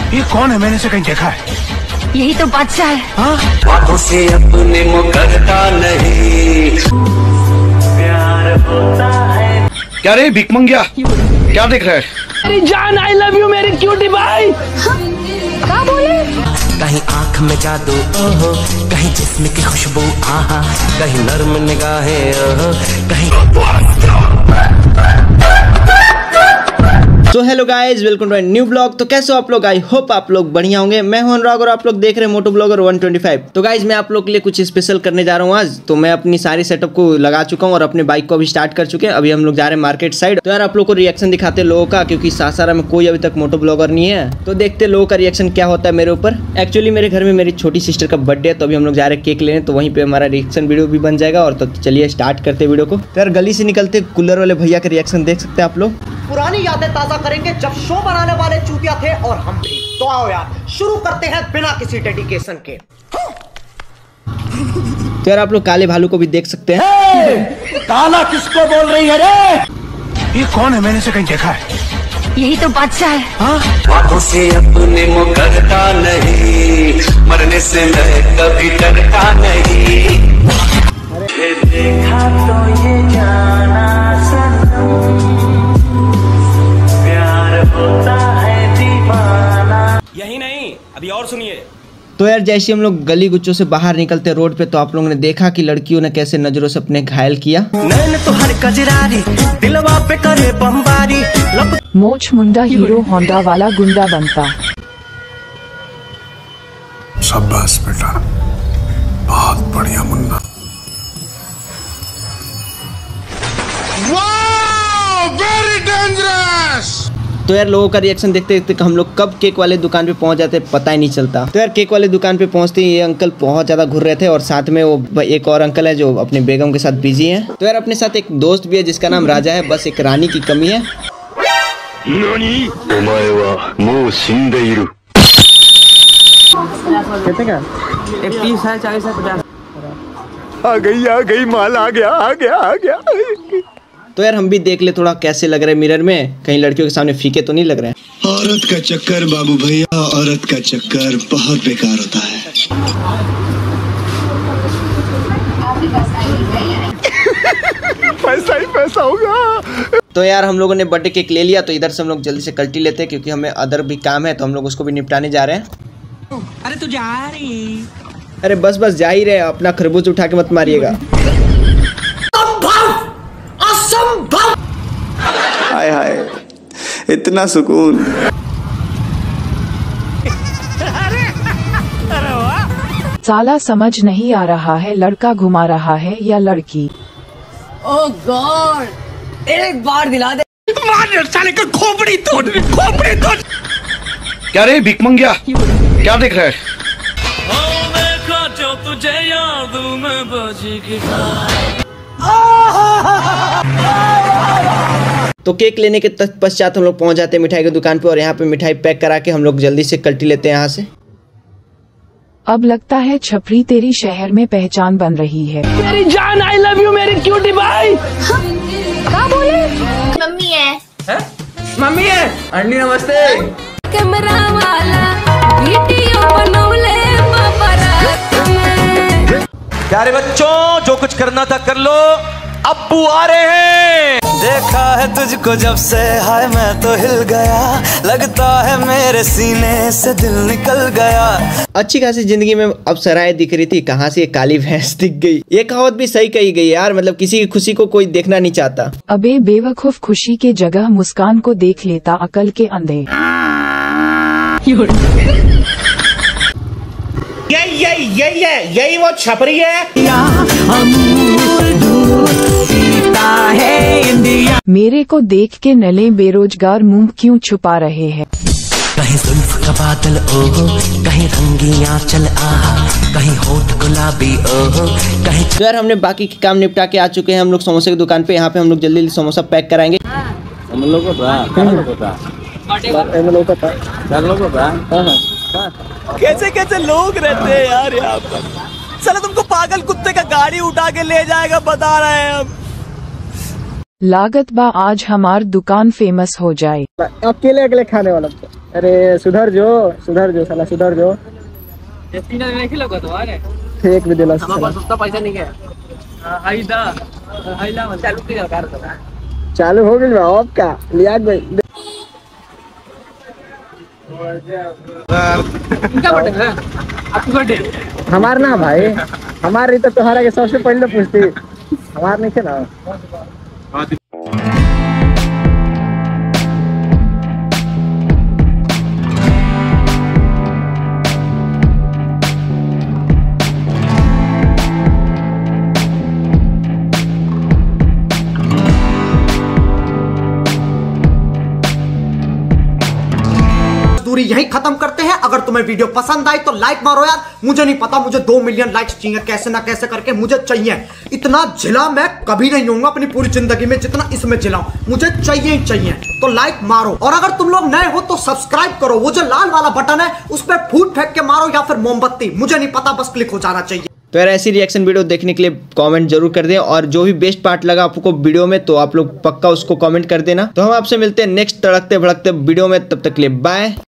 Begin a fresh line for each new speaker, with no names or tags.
ये कौन है? मैंने इसे कहीं देखा है।
यही तो बादशाह है।
हाँ?
बातों से अपने मुकरता नहीं, प्यार होता है।
क्या रे भिख मंगिया, क्या देख रहा है?
मेरी जान, आई लव यू मेरी क्यूटी भाई।
क्या बोले?
कहीं आँख में जादू ओहो, कहीं जिस्म की खुशबू आहा, कहीं नर्म निगाहें ओहो, कहीं।
तो hello guys, welcome to new blog. तो कैसे हो आप लोग? आई होप आप लोग बढ़िया होंगे। मैं हूं अनुराग और आप लोग देख रहे हैं मोटो ब्लॉगर 125। तो गाइज मैं आप लोग के लिए कुछ स्पेशल करने जा रहा हूं आज। तो मैं अपनी सारी सेटअप को लगा चुका हूं और अपने बाइक को अभी स्टार्ट कर चुके हैं। अभी हम लोग जा रहे हैं मार्केट साइड। तो यार आप लोग को रिएक्शन दिखाते हैं लोगों का, क्योंकि सासाराम में कोई अभी तक मोटो ब्लॉगर नहीं है। तो देखते लोगों का रिएक्शन क्या होता है मेरे ऊपर। एक्चुअली मेरे घर में मेरी छोटी सिस्टर का बर्थडे है, तो अभी हम लोग जा रहे हैं केक लेने। तो वहीं पे हमारा रिएक्शन वीडियो भी बन जाएगा। और तो चलिए स्टार्ट करते वीडियो को। तो यार गली से निकलते कूलर वाले भैया का रिएक्शन देख सकते हैं आप लोग।
पुरानी यादें ताजा करेंगे जब शो बनाने वाले चूतिया थे और हम भी। तो आओ यार शुरू करते हैं बिना किसी डेडिकेशन के।
तो यार आप लोग काले भालू को भी देख सकते हैं।
काला किसको बोल रही है रे? ये कौन है? मैंने इसे कहीं देखा है।
यही तो बादशाह है।
हाँ?
बातों से अपने मुकरता नहीं, मरने से मैं कभी डरता नहीं। देखा तो ये जाना सनम, प्यार होता है दीवाना।
यही नहीं, अभी और सुनिए।
तो यार जैसे हम लोग गली गुच्चों से बाहर निकलते रोड पे, तो आप लोगों ने देखा कि लड़कियों ने कैसे नजरों से अपने घायल किया।
नैन तो हर कजरारी, दिलवा पे करे बमबारी।
मोच मुंडा हीरो होंडा वाला गुंडा बनता।
शाबाश बेटा, बहुत बढ़िया मुन्ना। Very dangerous.
तो यार लोगों का रिएक्शन देखते देखते हम लोग कब केक वाले दुकान पे पहुंच जाते पता ही नहीं चलता। तो यार केक वाले दुकान पे पहुंचते ही ये अंकल बहुत ज्यादा घूर रहे थे, और साथ में वो एक और अंकल है जो अपने बेगम के साथ बिजी हैं। तो यार अपने साथ एक दोस्त भी है जिसका नाम राजा है, बस एक रानी की कमी है।
कितने का? एक 30 है, 40 है, 50।
आ गई माल, आ गया।
तो यार हम भी देख ले थोड़ा कैसे लग रहे हैं मिरर में, कहीं लड़कियों के सामने फीके तो नहीं लग रहे हैं।
औरत का चक्कर बाबू भैया, औरत का चक्कर बहुत बेकार होता है।
पैसा ही पैसा होगा।
तो यार हम लोगों ने बर्थडे केक ले लिया। तो इधर से हम लोग जल्दी से कल्टी लेते हैं, क्योंकि हमें अदर भी काम है, तो हम लोग उसको भी निपटाने जा रहे हैं।
अरे तू जा रही?
अरे बस जा ही रहे, अपना खरबूज उठा के मत मारिएगा।
हाय हाय, इतना सुकून।
साला समझ नहीं आ रहा है लड़का घुमा रहा है या लड़की।
ओह गॉड, एक बार दिला दे।
मार साले का खोपड़ी तोड़। क्या रे भिख मंगिया, क्या देख रहा है?
तुझे याद में बजेगी।
तो केक लेने के पश्चात हम लोग पहुंच जाते हैं मिठाई की दुकान पे, और यहाँ पे मिठाई पैक करा के हम लोग जल्दी से कल्टी लेते हैं यहाँ से।
अब लगता है छपरी तेरी शहर में पहचान बन रही है।
मेरी जान, आई लव यू मेरी क्यूटी भाई।
क्या बोले? मम्मी है?
मम्मी है। अंडी नमस्ते।
कैमरा वाला वीडियो बनौले बाबा में।
प्यारे बच्चों, जो कुछ करना था कर लो, अब्बू आ रहे हैं। देखा है तुझको जब से, हाय मैं तो हिल गया, लगता है मेरे सीने से दिल निकल गया।
अच्छी खासी जिंदगी में अब सराय दिख रही थी, कहाँ से ये काली भैंस दिख गई। ये कहावत भी सही कही गई यार, मतलब किसी की खुशी को कोई देखना नहीं चाहता।
अबे बेवकूफ, खुशी के जगह मुस्कान को देख लेता अकल के अंधे।
यही वो छपरी है।
मेरे को देख के नले बेरोजगार मुंह क्यों छुपा रहे हैं।
कहीं जुल्फ का बादल ओहो, कहीं रंगी आंचल आहा, कहीं होठ गुलाबी ओहो, कहीं।
तो यार हमने बाकी के काम निपटा के आ चुके हैं हम लोग समोसे की दुकान पे। यहाँ पे हम लोग जल्दी समोसा पैक कराएंगे।
कैसे कैसे लोग रहते हैं यार यहाँ पर। चलो तुमको पागल कुत्ते का गाड़ी उठा के ले जाएगा, बता रहे हैं हम।
लागत बा आज हमार दुकान फेमस हो जाए।
अकेले अकेले खाने वाला
अरे सुधर जो साला सुधर जो। एक भी दिला पैसा नहीं है। चालू हो गई अब क्या लिया भाई। हमार ना भाई, हमारी तो तुम्हारा के सबसे पहले पूछती, हमार नहीं थे ना।
दूरी यहीं खत्म करते हैं। अगर तुम्हें वीडियो पसंद आई तो लाइक मारो यार। मुझे नहीं पता, मुझे 2 मिलियन लाइक्स चाहिए, कैसे ना कैसे करके मुझे चाहिए। इतना जिला मैं कभी नहीं होऊंगा अपनी पूरी जिंदगी में जितना इसमें जिलाऊं, मुझे चाहिए ही चाहिए। तो लाइक मारो, और अगर तुम लोग नए हो तो सब्सक्राइब करो। वो जो लाल वाला बटन है उस पर फूट फेंक के मारो या फिर मोमबत्ती, मुझे नहीं पता, बस क्लिक हो जाना चाहिए।
तो यार ऐसी रिएक्शन वीडियो देखने के लिए कमेंट जरूर कर दें, और जो भी बेस्ट पार्ट लगा आपको वीडियो में तो आप लोग पक्का उसको कमेंट कर देना। तो हम आपसे मिलते हैं नेक्स्ट तड़कते भड़कते वीडियो में, तब तक के लिए बाय।